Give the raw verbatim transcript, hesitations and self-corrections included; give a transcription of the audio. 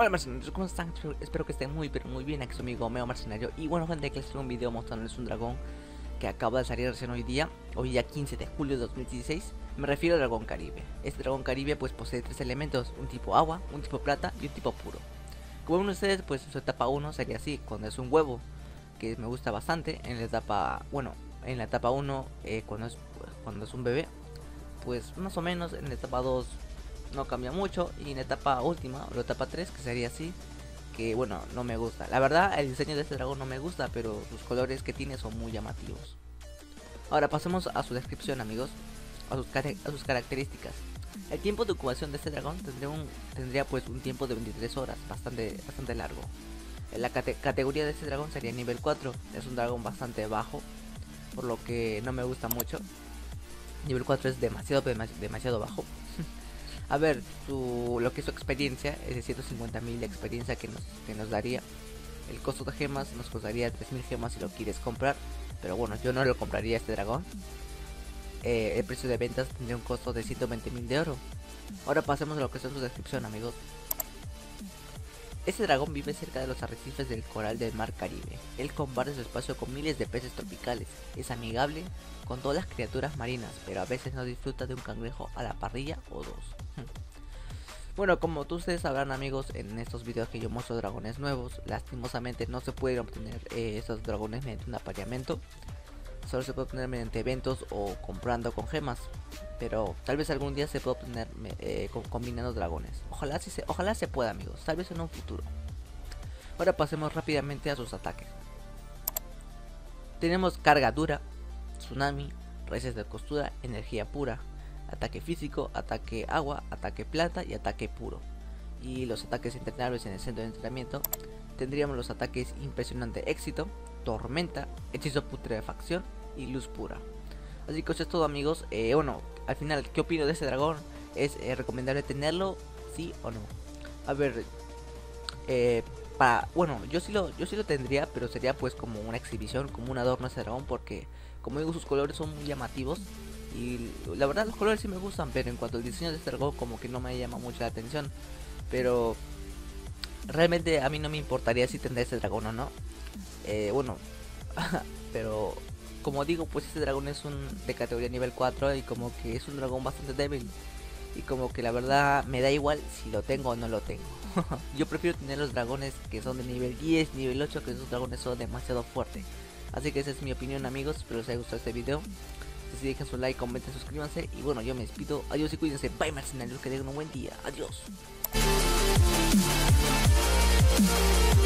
Hola mercenarios, ¿cómo están? Espero, espero que estén muy pero muy bien. Aquí su amigo Meo Mercenario. Y bueno gente, que les traigo un video mostrándoles un dragón que acaba de salir recién hoy día. Hoy día quince de julio de dos mil dieciséis. Me refiero al dragón caribe. Este dragón caribe pues posee tres elementos: un tipo agua, un tipo plata y un tipo puro. Como ven ustedes, pues su etapa uno sería así, cuando es un huevo, que me gusta bastante. En la etapa, bueno, en la etapa uno, eh, cuando, es, cuando es un bebé, pues más o menos. En la etapa dos no cambia mucho, y en la etapa última, o la etapa tres, que sería así, que bueno, no me gusta. La verdad, el diseño de este dragón no me gusta, pero sus colores que tiene son muy llamativos. Ahora pasemos a su descripción, amigos, a sus, a sus características. El tiempo de ocupación de este dragón tendría, un, tendría pues un tiempo de veintitrés horas, bastante, bastante largo. La cate categoría de este dragón sería nivel cuatro, es un dragón bastante bajo, por lo que no me gusta mucho. Nivel cuatro es demasiado, demasiado bajo. A ver, su, lo que es su experiencia es de ciento cincuenta mil de experiencia que nos, que nos daría. El costo de gemas nos costaría tres mil gemas si lo quieres comprar, pero bueno, yo no lo compraría este dragón. Eh, el precio de ventas tendría un costo de ciento veinte mil de oro. Ahora pasemos a lo que es su descripción, amigos. Este dragón vive cerca de los arrecifes del coral del mar Caribe. Él comparte su espacio con miles de peces tropicales. Es amigable con todas las criaturas marinas, pero a veces no disfruta de un cangrejo a la parrilla o dos. Bueno, como todos ustedes sabrán, amigos, en estos videos que yo muestro dragones nuevos, lastimosamente no se pueden obtener eh, estos dragones mediante un apareamiento. Solo se puede obtener mediante eventos o comprando con gemas. Pero tal vez algún día se pueda obtener eh, combinando dragones. Ojalá, si se, ojalá se pueda, amigos. Tal vez en un futuro. Ahora pasemos rápidamente a sus ataques. Tenemos carga dura, tsunami, raíces de costura, energía pura, ataque físico, ataque agua, ataque plata y ataque puro. Y los ataques entrenables en el centro de entrenamiento tendríamos los ataques impresionante éxito, tormenta, hechizo putrefacción y luz pura. Así que eso es todo, amigos. Eh, bueno, al final, ¿qué opino de este dragón? ¿Es eh, recomendable tenerlo? ¿Sí o no? A ver, eh, para, bueno, yo sí lo, yo sí lo tendría, pero sería pues como una exhibición, como un adorno a ese dragón, porque como digo, sus colores son muy llamativos. Y la verdad los colores sí me gustan, pero en cuanto al diseño de este dragón como que no me llama mucho la atención. Pero realmente a mí no me importaría si tendría este dragón o no. Eh, bueno, pero como digo, pues este dragón es un de categoría nivel cuatro y como que es un dragón bastante débil. Y como que la verdad me da igual si lo tengo o no lo tengo. Yo prefiero tener los dragones que son de nivel diez, nivel ocho, que esos dragones son demasiado fuertes. Así que esa es mi opinión, amigos. Espero les haya gustado este video. Si dejan su like, comenten, suscríbanse. Y bueno, yo me despido. Adiós y cuídense. Bye mercenarios, que tengan un buen día. Adiós.